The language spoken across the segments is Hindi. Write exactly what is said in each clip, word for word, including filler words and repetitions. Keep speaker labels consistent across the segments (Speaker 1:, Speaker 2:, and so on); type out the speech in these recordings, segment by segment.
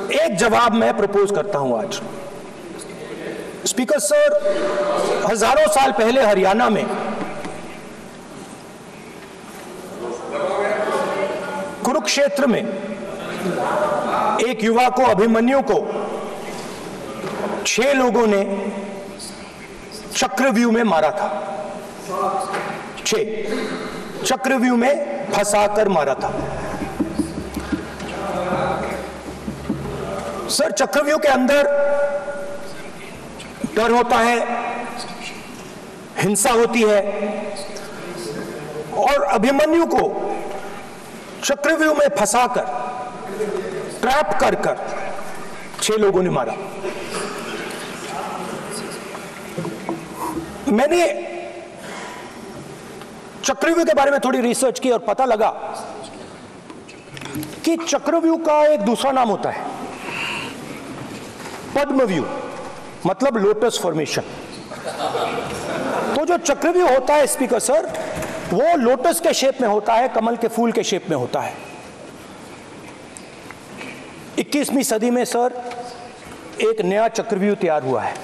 Speaker 1: एक जवाब मैं प्रपोज करता हूं आज। स्पीकर सर, हजारों साल पहले हरियाणा में कुरुक्षेत्र में एक युवा को, अभिमन्यु को, छह लोगों ने चक्रव्यूह में मारा था। छह चक्रव्यूह में फंसाकर मारा था। सर, चक्रव्यूह के अंदर डर होता है, हिंसा होती है, और अभिमन्यु को चक्रव्यूह में फंसाकर, ट्रैप कर कर छह लोगों ने मारा। मैंने चक्रव्यूह के बारे में थोड़ी रिसर्च की और पता लगा कि चक्रव्यूह का एक दूसरा नाम होता है पद्मव्यूह, मतलब लोटस फॉर्मेशन। तो जो चक्रव्यूह होता है स्पीकर सर, वो लोटस के शेप में होता है, कमल के फूल के शेप में होता है। इक्कीसवीं सदी में सर एक नया चक्रव्यूह तैयार हुआ है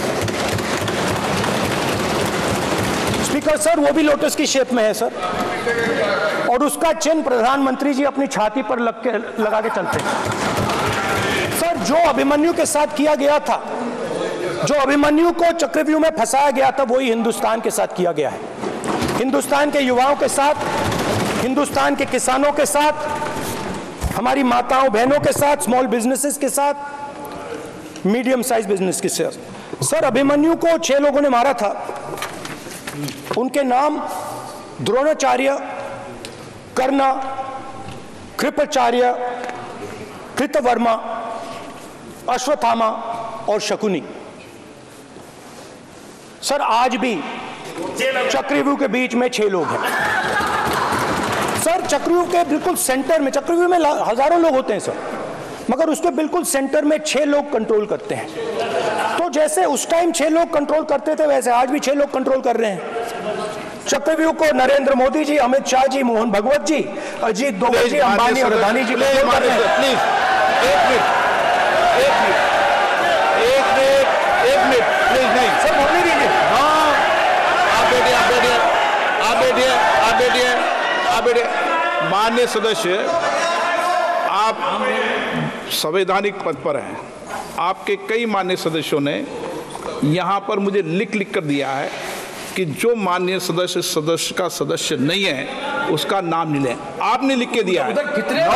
Speaker 1: स्पीकर सर, वो भी लोटस की शेप में है सर, और उसका चिन्ह प्रधानमंत्री जी अपनी छाती पर लग के लगा के चलते हैं। सर, जो अभिमन्यु के साथ किया गया था, जो अभिमन्यु को चक्रव्यूह में फंसाया गया था, वही हिंदुस्तान के साथ किया गया है। हिंदुस्तान के युवाओं के साथ, हिंदुस्तान के किसानों के साथ, हमारी माताओं बहनों के साथ, स्मॉल बिजनेसेस के साथ, मीडियम साइज बिजनेस के साथ। सर, अभिमन्यु को छह लोगों ने मारा था। उनके नाम द्रोणाचार्य, कर्ण, कृपाचार्य, कृतवर्मा, अश्वत्थामा और शकुनी। सर, आज भी चक्रव्यूह के बीच में छह लोग हैं। सर, चक्रव्यूह के बिल्कुल सेंटर में, चक्रव्यूह में हजारों लोग होते हैं सर, मगर उसके बिल्कुल सेंटर में छह लोग कंट्रोल करते हैं। तो जैसे उस टाइम छह लोग कंट्रोल करते थे, वैसे आज भी छह लोग कंट्रोल कर रहे हैं चक्रव्यूह को। नरेंद्र मोदी जी, अमित शाह जी, मोहन भगवत जी, अजीत दोवल जी, अंबानी और अदानी जी कंट्रोल कर रहे हैं।
Speaker 2: प्लीज एक मिनट, एक मिनट, एक मिनट, एक मिनट, प्लीज नहीं
Speaker 1: सर, बोलने दीजिए।
Speaker 2: हाँ, आप बैठिए, आप बैठिए, आप बैठिए, आप बैठिए, आप बैठिए। माननीय सदस्य, आप संवैधानिक पद पर हैं। आपके कई माननीय सदस्यों ने यहाँ पर मुझे लिख लिख कर दिया है कि जो माननीय सदस्य सदस्य का सदस्य नहीं है उसका नाम नहीं लें। आपने लिख के दिया है।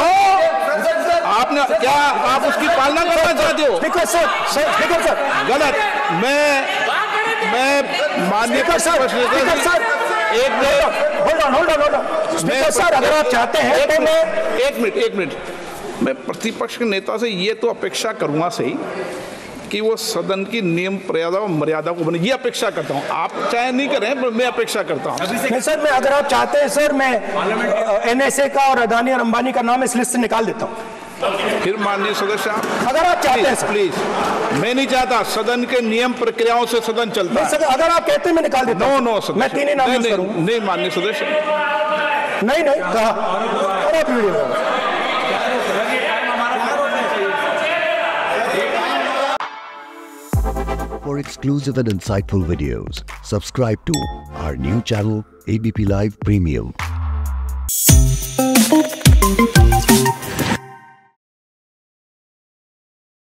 Speaker 2: आपने क्या, आप उसकी पालना करना चाहते हो?
Speaker 1: स्पीकर सर, स्पीकर सर,
Speaker 2: गलत। मैं मैं माननीय
Speaker 1: सर, स्पीकर सर, एक minute, hold on, hold on, hold on. Speaker sir, अगर आप चाहते हैं तो मैं
Speaker 2: एक मिनट, एक मिनट, मैं प्रतिपक्ष के नेता से ये तो अपेक्षा करूंगा सही कि वो सदन की नियम मर्यादा और मर्यादा को बने, ये अपेक्षा करता हूँ। आप चाहे नहीं करें, पर मैं अपेक्षा करता हूँ।
Speaker 1: नहीं सर, मैं, अगर आप चाहते हैं सर, मैं एनएसए का और अदानी और अंबानी का नाम इस लिस्ट से निकाल देता हूँ।
Speaker 2: फिर माननीय सदस्य,
Speaker 1: अगर आप चाहते हैं सर।
Speaker 2: प्लीज, मैं नहीं चाहता। सदन के नियम प्रक्रियाओं से सदन चलता है।
Speaker 1: सर, अगर आप कहते हैं मैं निकाल देता हूँ।
Speaker 2: नो नो सदस्य,
Speaker 1: मैं तीन ही नाम यूज करूंगा।
Speaker 2: नहीं माननीय सदस्य,
Speaker 1: नहीं नहीं कहा। और आप video
Speaker 3: For exclusive and insightful videos, subscribe to our new channel A B P Live Premium.